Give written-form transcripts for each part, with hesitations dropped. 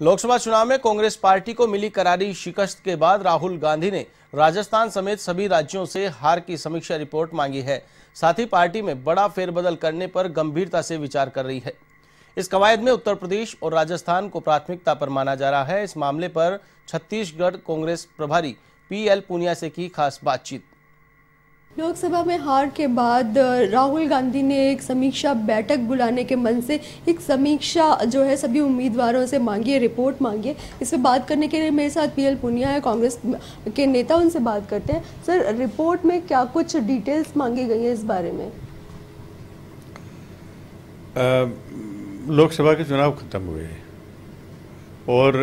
लोकसभा चुनाव में कांग्रेस पार्टी को मिली करारी शिकस्त के बाद राहुल गांधी ने राजस्थान समेत सभी राज्यों से हार की समीक्षा रिपोर्ट मांगी है। साथ ही पार्टी में बड़ा फेरबदल करने पर गंभीरता से विचार कर रही है। इस कवायद में उत्तर प्रदेश और राजस्थान को प्राथमिकता पर माना जा रहा है। इस मामले पर छत्तीसगढ़ कांग्रेस प्रभारी PL पूनिया से की खास बातचीत। लोकसभा में हार के बाद राहुल गांधी ने एक समीक्षा बैठक बुलाने के मन से एक समीक्षा जो है सभी उम्मीदवारों से मांगी है, रिपोर्ट मांगी है। इस पर बात करने के लिए मेरे साथ PL पूनिया है, कांग्रेस के नेता, उनसे बात करते हैं। सर, रिपोर्ट में क्या कुछ डिटेल्स मांगी गई है इस बारे में? लोकसभा के चुनाव खत्म हुए और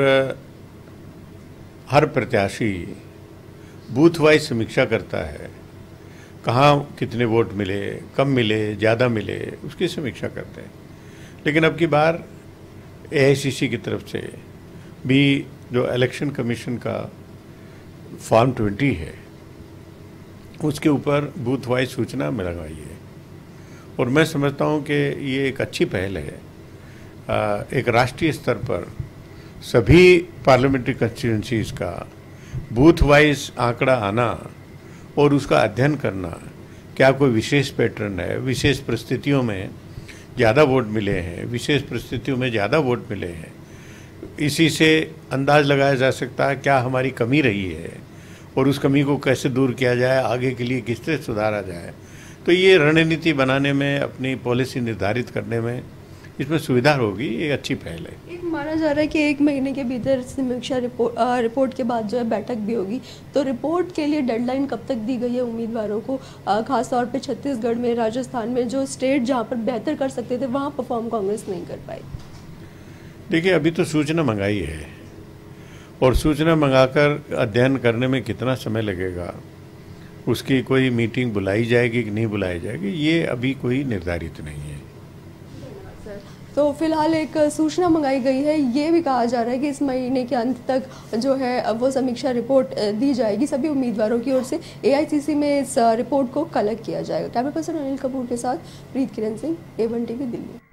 हर प्रत्याशी बूथ वाइज समीक्षा करता है, कहाँ कितने वोट मिले, कम मिले, ज़्यादा मिले, उसकी समीक्षा करते हैं। लेकिन अब की बार AICC की तरफ से भी जो इलेक्शन कमीशन का फॉर्म 20 है उसके ऊपर बूथ वाइज सूचना लगवाई है और मैं समझता हूँ कि ये एक अच्छी पहल है। एक राष्ट्रीय स्तर पर सभी पार्लियामेंट्री कंस्टिट्यूंसीज का बूथ वाइज आंकड़ा आना और उसका अध्ययन करना, क्या कोई विशेष पैटर्न है, विशेष परिस्थितियों में ज़्यादा वोट मिले हैं, विशेष परिस्थितियों में ज़्यादा वोट मिले हैं, इसी से अंदाज लगाया जा सकता है क्या हमारी कमी रही है और उस कमी को कैसे दूर किया जाए, आगे के लिए किस तरह सुधारा जाए। तो ये रणनीति बनाने में, अपनी पॉलिसी निर्धारित करने में इसमें सुविधा होगी। ये अच्छी पहल है। एक माना जा रहा है कि 1 महीने के भीतर समीक्षा रिपोर्ट के बाद जो है बैठक भी होगी, तो रिपोर्ट के लिए डेडलाइन कब तक दी गई है उम्मीदवारों को? खासतौर पे छत्तीसगढ़ में, राजस्थान में, जो स्टेट जहां पर बेहतर कर सकते थे वहां परफॉर्म कांग्रेस नहीं कर पाई। देखिए, अभी तो सूचना मंगाई है और सूचना मंगाकर अध्ययन करने में कितना समय लगेगा, उसकी कोई मीटिंग बुलाई जाएगी कि नहीं बुलाई जाएगी, ये अभी कोई निर्धारित नहीं है। तो फिलहाल एक सूचना मंगाई गई है। ये भी कहा जा रहा है कि इस महीने के अंत तक जो है वो समीक्षा रिपोर्ट दी जाएगी सभी उम्मीदवारों की ओर से। AICC में इस रिपोर्ट को कलेक्ट किया जाएगा। कैमरा पर्सन अनिल कपूर के साथ प्रीत किरण सिंह, A1 TV, दिल्ली।